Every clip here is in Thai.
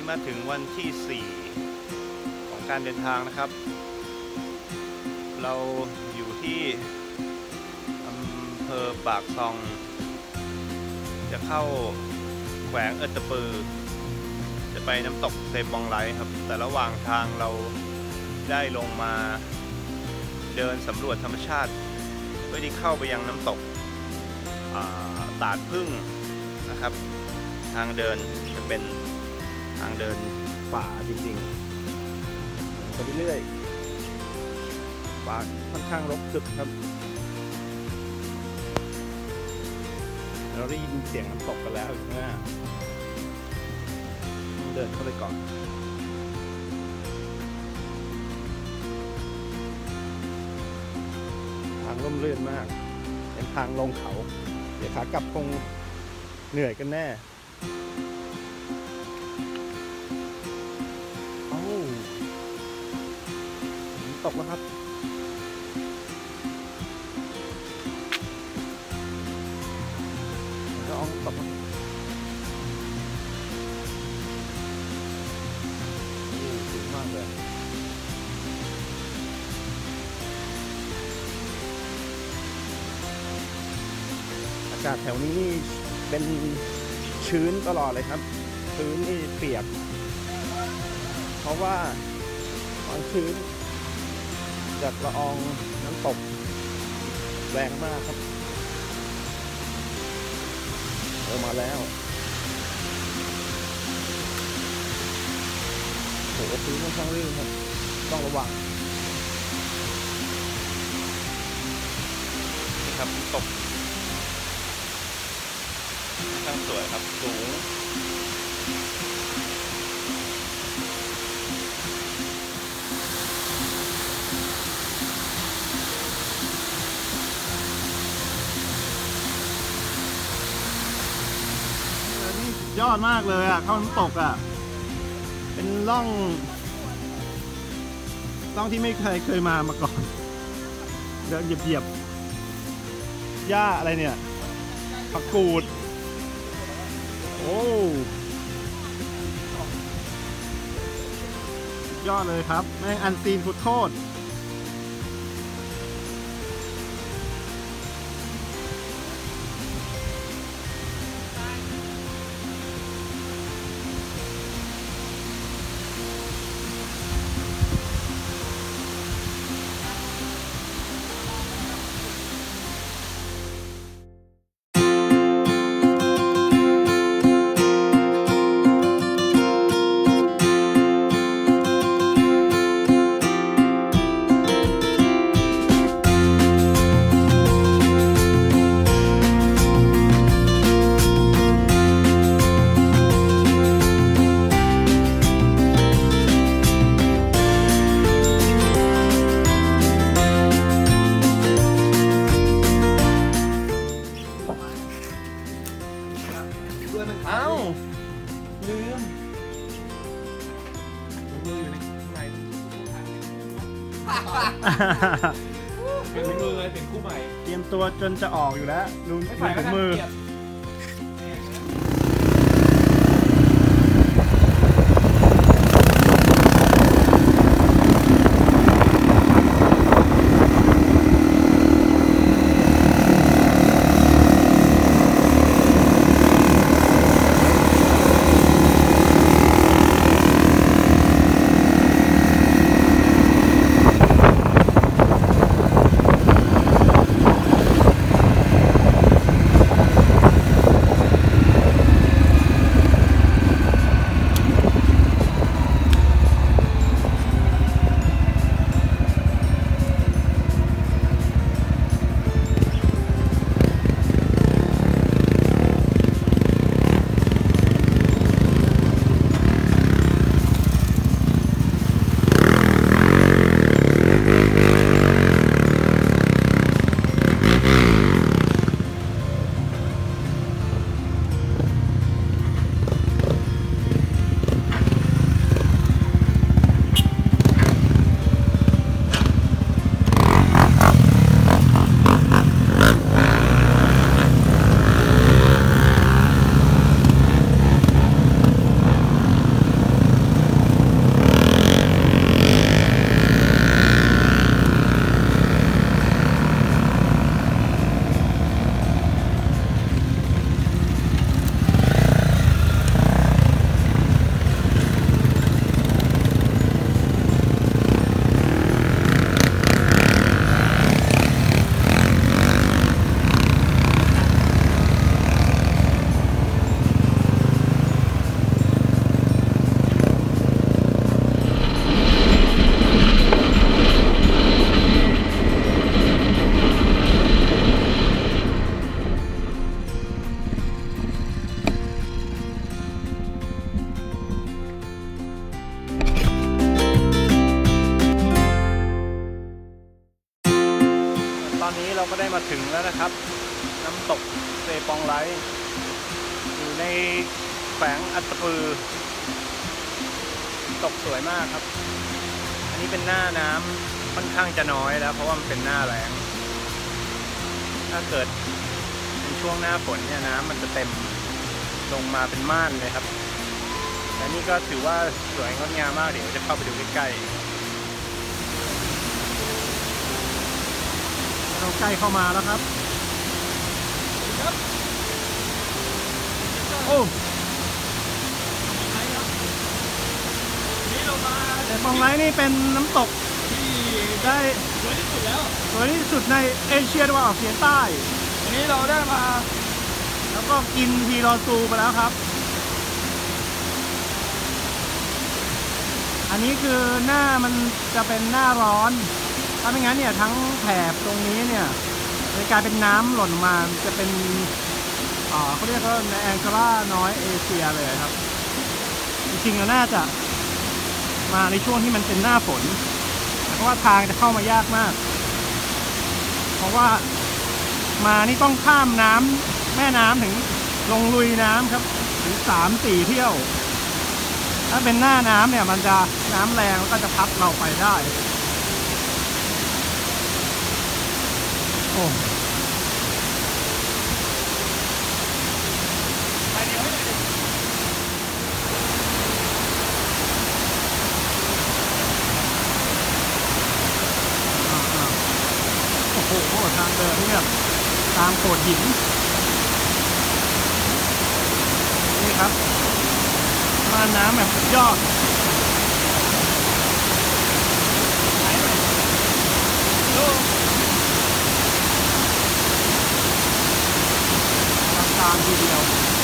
มาถึงวันที่ 4 ของการเดินทางนะครับเราอยู่ที่อำเภอปากซองจะเข้าแขวงเอิตปือจะไปน้ำตกเซบองไลครับแต่ระหว่างทางเราได้ลงมาเดินสำรวจธรรมชาติเพื่อที่เข้าไปยังน้ำตกตาดพึ่งนะครับทางเดินจะเป็นทางเดินป่าจริงๆไปเรื่อยๆป่าค่อนข้างรกทึบครับเราได้ยินเสียงน้ำตกกันแล้วนะเดินเข้าไปก่อนทางร่มรื่นมากเป็นทางลงเขาเดี๋ยวขากลับคงเหนื่อยกันแน่ตกแล้วครับร้องตกสูงมากเลยอากาศแถวนี้นี่เป็นชื้นตลอดเลยครับชื้นนี่เปียกเพราะว่าความชื้นจากละอองน้ำตกแรงมากครับมาแล้วโหพื้นค่อนข้างลื่นครับต้องระวังนี่ครับตกค่อนข้างสวยครับสูงยอดมากเลยอ่ะเข้าน้ำตกอ่ะเป็นร่องที่ไม่เคยมาก่อนเดินเหยียบหญ้าอะไรเนี่ยผักกูดโอ้ยอดเลยครับแม่งอันซีนฟุตโทษลืมมืออยู่ในข้างในเป็นมือเลยเป็นคู่ใหม่เตรียมตัวจนจะออกอยู่แล้วลืมถุงมือเราก็ได้มาถึงแล้วนะครับน้ำตกเซปองไลท์อยู่ในแขวงอัตตปือตกสวยมากครับอันนี้เป็นหน้าน้ำค่อนข้างจะน้อยแล้วเพราะว่ามันเป็นหน้าแล้งถ้าเกิดเป็นช่วงหน้าฝนเนี่ยน้ำมันจะเต็มลงมาเป็นม่านเลยครับแต่นี่ก็ถือว่าสวยงดงามมากเดี๋ยวจะเข้าไปดูใกล้ๆเราใกล้เข้ามาแล้วครับโอ้แต่ปองไลท์นี่เป็นน้ำตกที่ได้สวยที่สุดแล้วสวยที่สุดในเอเชียตะวันออกเฉียงใต้วันนี้เราได้มาแล้วก็กินทีรอซูไปแล้วครับอันนี้คือหน้ามันจะเป็นหน้าร้อนถ้าไม่งั้นเนี่ยทั้งแถบตรงนี้เนี่ยจะกลายเป็นน้ำหล่นมาจะเป็นเขาเรียกว่าในแองโกลาน้อยเอเชียเลยครับจริงๆเราน่าจะมาในช่วงที่มันเป็นหน้าฝนเพราะว่าทางจะเข้ามายากมากเพราะว่ามานี่ต้องข้ามน้ำแม่น้ำถึงลงลุยน้ำครับถึง 3-4 เที่ยวถ้าเป็นหน้าน้ำเนี่ยมันจะน้ำแรงก็จะพัดเราไปได้โอ้โหทางเดินเนี่ยตามโขดหินนี่ครับม่านน้ำแบบสุดยอดตามทีเดียว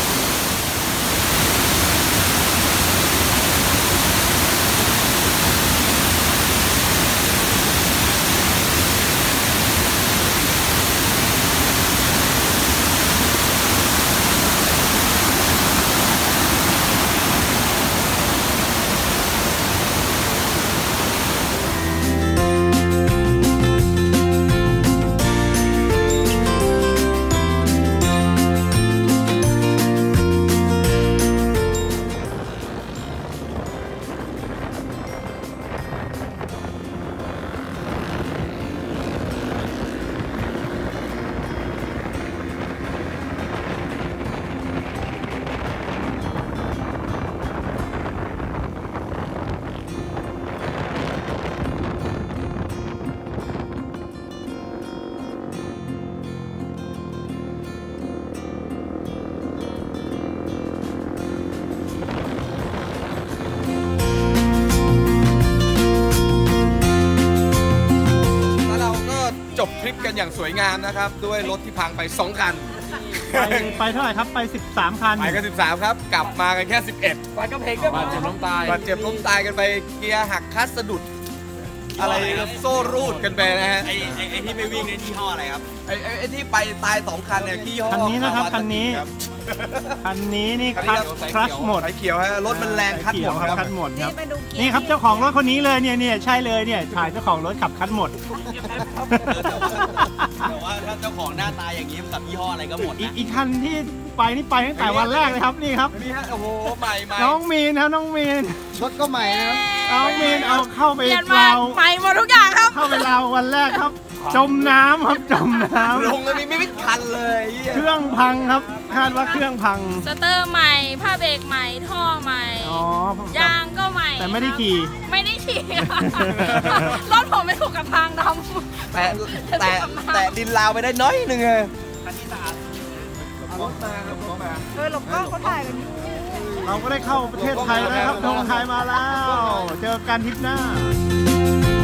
จบทริปกันอย่างสวยงามนะครับด้วยรถที่พังไป2 คันไปเท่าไหร่ครับไป13 คันไปกัน13ครับกลับมากันแค่11 ไปก็เพลงก็บาดเจ็บล้มตายกันไปเกียร์หักคลัตช์สะดุดอะไรโซ่รูดกันไปนะฮะไอ้ที่ไม่วิ่งในยี่ห้ออะไรครับไอ้ที่ไปตาย2 คันเนี่ยยี่ห้อคันนี้นะครับคันนี้นี่คลัตช์หมดไฟเขียวฮะรถมันแรงคัตช์หมดครับคัตช์หมดครับนี่ครับเจ้าของรถคนนี้เลยเนี่ยใช่เลยเนี่ยถ่ายเจ้าของรถขับคัตช์หมดแต่ว่าถ้าเจ้าของหน้าตาอย่างนี้กับยี่ห้ออะไรก็หมดอีกคันที่ไปนี่ไปตั้งแต่วันแรกเลยครับนี่ครับนี่ฮะโอ้โหใหม่น้องมีนครับน้องมีนรถก็ใหม่นะครับน้องมีนเอาเข้าไปเราใหม่หมดทุกอย่างครับเข้าไปเราวันแรกครับจมน้ำครับจมน้ำลงเลยไม่ทันเลยเครื่องพังครับคาดว่าเครื่องพังสเตอร์ใหม่ผ้าเบรกใหม่ท่อใหม่ยางก็ใหม่แต่ไม่ได้ขี่รถผมไม่ถูกกับทางดำแต่ดินลาวไปได้น้อยนึงเลยคันที่สะอาดรถมาหลบกล้องเขาถ่ายกันอยู่เราก็ได้เข้าประเทศไทยแล้วครับธงไทยมาแล้วเจอกันทริปหน้า